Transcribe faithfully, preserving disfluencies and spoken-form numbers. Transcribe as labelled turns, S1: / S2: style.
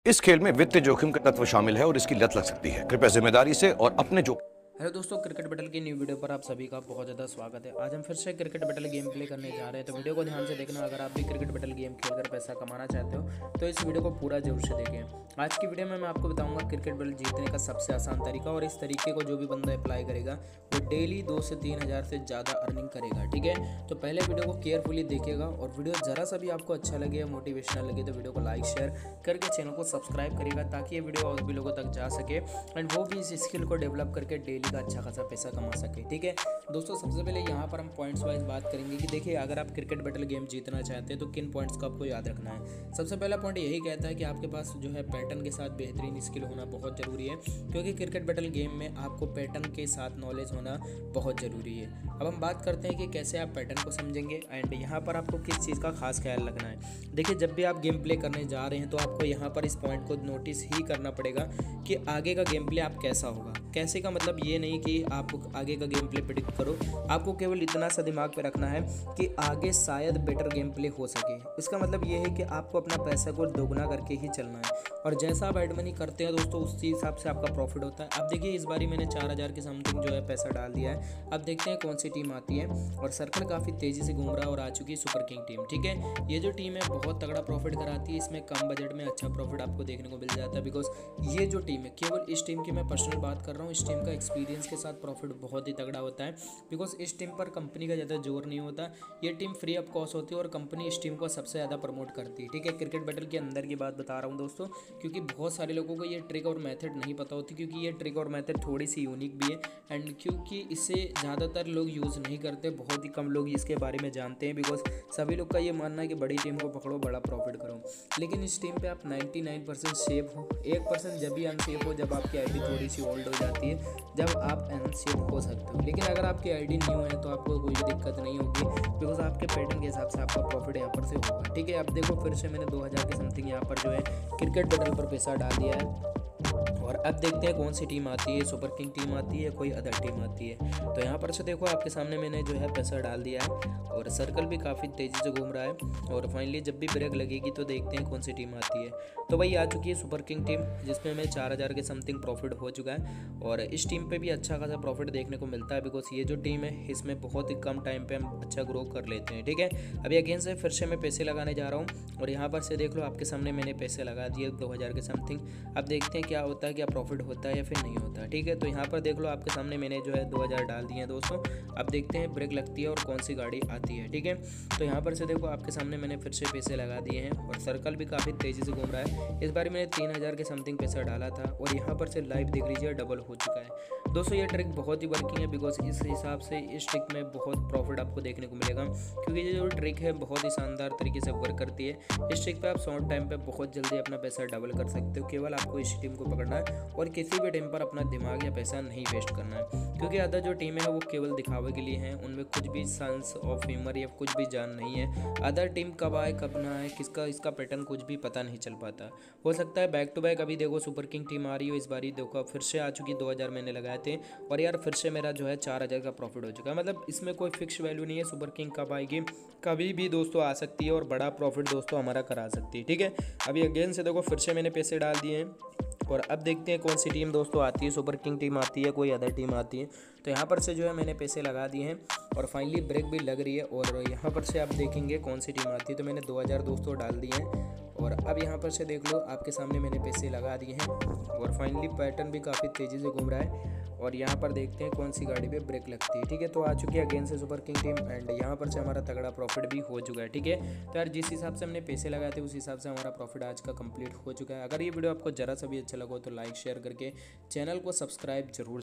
S1: इस खेल में वित्तीय जोखिम का तत्व शामिल है और इसकी लत लग सकती है। कृपया जिम्मेदारी से और अपने जोखिम।
S2: हेलो दोस्तों, क्रिकेट बैटल की न्यू वीडियो पर आप सभी का बहुत ज़्यादा स्वागत है। आज हम फिर से क्रिकेट बैटल गेम प्ले करने जा रहे हैं, तो वीडियो को ध्यान से देखना। अगर आप भी क्रिकेट बैटल गेम खेलकर पैसा कमाना चाहते हो तो इस वीडियो को पूरा जरूर से देखें। आज की वीडियो में मैं आपको बताऊंगा क्रिकेट बैटल जीतने का सबसे आसान तरीका, और इस तरीके को जो भी बंदा अप्लाई करेगा वो डेली दो से तीन हज़ार से ज़्यादा अर्निंग करेगा। ठीक है, तो पहले वीडियो को केयरफुली देखिएगा, और वीडियो ज़रा सा भी आपको अच्छा लगे या मोटिवेशनल लगे तो वीडियो को लाइक शेयर करके चैनल को सब्सक्राइब करिएगा, ताकि ये वीडियो और भी लोगों तक जा सके एंड वो भी इस स्किल को डेवलप करके डेली का अच्छा खासा पैसा कमा सके। ठीक है दोस्तों, सबसे पहले यहाँ पर हम पॉइंट्स वाइज बात करेंगे कि देखिए, अगर आप क्रिकेट बैटल गेम जीतना चाहते हैं तो किन पॉइंट्स को आपको याद रखना है। सबसे पहला पॉइंट यही कहता है कि आपके पास जो है पैटर्न के साथ बेहतरीन स्किल होना बहुत ज़रूरी है, क्योंकि क्रिकेट बैटल गेम में आपको पैटर्न के साथ नॉलेज होना बहुत ज़रूरी है। अब हम बात करते हैं कि कैसे आप पैटर्न को समझेंगे एंड यहाँ पर आपको किस चीज़ का खास ख्याल रखना है। देखिए, जब भी आप गेम प्ले करने जा रहे हैं तो आपको यहाँ पर इस पॉइंट को नोटिस ही करना पड़ेगा कि आगे का गेम प्ले आप कैसा होगा। कैसे का मतलब ये नहीं कि आप आगे का गेम प्ले प्रेडिक्ट करो, आपको केवल इतना सा दिमाग पे रखना है कि आगे शायद बेटर गेम प्ले हो सके। इसका मतलब ये है कि आपको अपना पैसा को दोगुना करके ही चलना है, और जैसा आप एड मनी करते हैं दोस्तों उसी हिसाब से आपका प्रॉफिट होता है। अब देखिए, इस बारी मैंने चार हज़ार के समथिंग जो है पैसा डाल दिया है। अब देखते हैं कौन सी टीम आती है, और सर्कल काफ़ी तेज़ी से घूम रहा है और आ चुकी है सुपर किंग टीम। ठीक है, ये जो टीम है बहुत तगड़ा प्रॉफिट कराती है, इसमें कम बजट में अच्छा प्रॉफिट आपको देखने को मिल जाता है। बिकॉज ये जो टीम है, केवल इस टीम की मैं पर्सनल बात कर रहा हूँ, इस टीम का एक्सपीरियंस के साथ प्रॉफिट बहुत ही तगड़ा होता है। बिकॉज इस टीम पर कंपनी का ज़्यादा जोर नहीं होता, ये टीम फ्री ऑफ कॉस्ट होती है और कंपनी इस टीम को सबसे ज़्यादा प्रमोट करती है। ठीक है, क्रिकेट बैटल के अंदर की बात बता रहा हूँ दोस्तों, क्योंकि बहुत सारे लोगों को ये ट्रिक और मेथड नहीं पता होती, क्योंकि ये ट्रिक और मेथड थोड़ी सी यूनिक भी है एंड क्योंकि इसे ज़्यादातर लोग यूज़ नहीं करते, बहुत ही कम लोग इसके बारे में जानते हैं। बिकॉज सभी लोग का ये मानना है कि बड़ी टीम को पकड़ो, बड़ा प्रॉफिट करो, लेकिन इस टीम पे आप निन्यानवे परसेंट सेफ हो। एक परसेंट जब भी अनसेफ हो जब आपकी आईडी थोड़ी सी ओल्ड हो जाती है, जब आप अनसेफ हो सकते हो। लेकिन अगर आपकी आईडी न्यू है तो आपको कोई भी दिक्कत नहीं होगी, बिकॉज आपके पैटर्न के हिसाब से आपका प्रॉफिट यहाँ पर से होगा। ठीक है, अब देखो फिर से मैंने दो हज़ार के समथिंग यहाँ पर जो है क्रिकेट बैटल पर पैसा डाल दिया है, और अब देखते हैं कौन सी टीम आती है, सुपर किंग टीम आती है, कोई अदर टीम आती है। तो यहाँ पर से देखो, आपके सामने मैंने जो है पैसा डाल दिया है, और सर्कल भी काफ़ी तेज़ी से घूम रहा है, और फाइनली जब भी ब्रेक लगेगी तो देखते हैं कौन सी टीम आती है। तो भाई आ चुकी है सुपर किंग टीम, जिसमें मैं चार हज़ार के समथिंग प्रॉफिट हो चुका है, और इस टीम पे भी अच्छा खासा प्रॉफिट देखने को मिलता है। बिकॉज ये जो टीम है इसमें बहुत ही कम टाइम पे हम अच्छा ग्रो कर लेते हैं। ठीक है, अभी अगेन से फिर से मैं पैसे लगाने जा रहा हूँ, और यहाँ पर से देख लो, आपके सामने मैंने पैसे लगा दिए दो हज़ार के समथिंग। अब देखते हैं क्या होता है, क्या प्रॉफिट होता है या फिर नहीं होता। ठीक है, तो यहाँ पर देख लो, आपके सामने मैंने जो है दो हज़ार डाल दिए हैं दोस्तों। अब देखते हैं ब्रेक लगती है और कौन सी गाड़ी आती है। ठीक है, तो यहाँ पर से देखो, आपके सामने मैंने फिर से पैसे लगा दिए हैं, और सर्कल भी काफ़ी तेज़ी से घूम रहा है। इस बार मैंने तीन हज़ार के समथिंग पैसा डाला था, और यहाँ पर से लाइव देख लीजिए डबल हो चुका है दोस्तों। ये ट्रिक बहुत ही वर्किंग है, बिकॉज इस हिसाब से इस ट्रिक में बहुत प्रॉफिट आपको देखने को मिलेगा, क्योंकि ये जो ट्रिक है बहुत ही शानदार तरीके से वर्क करती है। इस ट्रिक पे आप शॉर्ट टाइम पे बहुत जल्दी अपना पैसा डबल कर सकते हो। केवल आपको इस टीम को पकड़ना है और किसी भी टाइम पर अपना दिमाग या पैसा नहीं वेस्ट करना है, क्योंकि अदर जो टीम है वो केवल दिखावे के लिए हैं, उनमें कुछ भी सेंस ऑफ ह्यूमर या कुछ भी जान नहीं है। अदर टीम कब आए कब ना आए, किसका इसका पैटर्न कुछ भी पता नहीं चल पाता। हो सकता है बैक टू बैक अभी देखो सुपर किंग टीम आ रही हो, इस बारी देखो फिर से आ चुकी, दो हज़ार मैंने लगाए थे, और यार फिर से मेरा जो है चार हज़ार का प्रॉफिट हो चुका है। मतलब इसमें कोई फिक्स वैल्यू नहीं है, सुपर किंग कब आएगी, कभी भी दोस्तों आ सकती है, और बड़ा प्रॉफिट दोस्तों हमारा करा सकती है। ठीक है, अभी अगेन से देखो फिर से मैंने पैसे डाल दिए हैं, और अब देखते हैं कौन सी टीम दोस्तों आती है, सुपर किंग टीम आती है, कोई अदर टीम आती है। तो यहाँ पर से जो है मैंने पैसे लगा दिए हैं, और फाइनली ब्रेक भी लग रही है, और यहाँ पर से आप देखेंगे कौन सी टीम आती है। तो मैंने दो हज़ार दोस्तों डाल दिए हैं, और अब यहाँ पर से देख लो, आपके सामने मैंने पैसे लगा दिए हैं, और फाइनली पैटर्न भी काफ़ी तेज़ी से घूम रहा है, और यहाँ पर देखते हैं कौन सी गाड़ी पे ब्रेक लगती है। ठीक है, तो आ चुकी है अगेन से सुपर किंग टीम, एंड यहाँ पर से हमारा तगड़ा प्रॉफिट भी हो चुका है। ठीक है, तो यार जिस हिसाब से हमने पैसे लगाए थे उस हिसाब से हमारा प्रॉफिट आज का कंप्लीट हो चुका है। अगर ये वीडियो आपको ज़रा सा भी अच्छा लगा तो लाइक शेयर करके चैनल को सब्सक्राइब जरूर